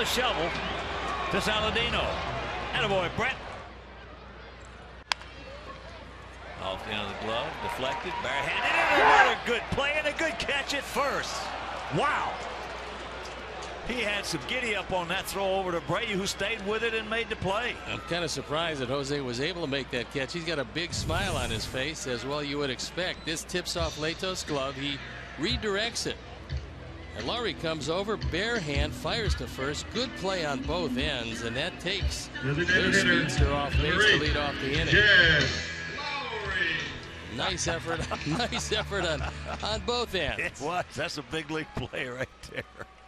the shovel to Saladino. Attaboy, Brett. Off the end of the glove, deflected, barehanded, and another good play and a good catch at first. Wow. He had some giddy up on that throw over to Brady, who stayed with it and made the play. I'm kind of surprised that Jose was able to make that catch. He's got a big smile on his face, as well you would expect. This tips off Leto's glove. He redirects it. And Lawrie comes over, bare hand, fires to first. Good play on both ends, and that takes their speedster off base to lead off the inning. Nice effort, nice effort on both ends. It was. That's a big league play right there.